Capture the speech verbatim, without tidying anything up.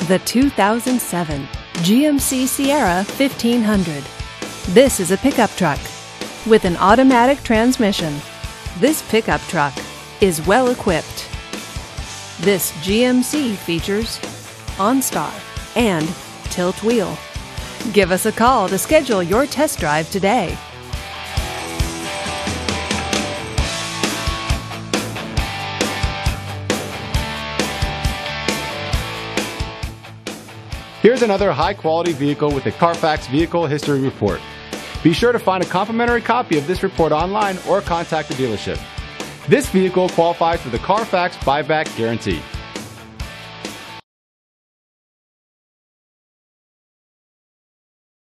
The two thousand seven G M C Sierra fifteen hundred. This is a pickup truck with an automatic transmission. This pickup truck is well equipped. This G M C features OnStar and tilt wheel. Give us a call to schedule your test drive today. Here's another high-quality vehicle with a Carfax Vehicle History Report. Be sure to find a complimentary copy of this report online or contact the dealership. This vehicle qualifies for the Carfax Buyback Guarantee.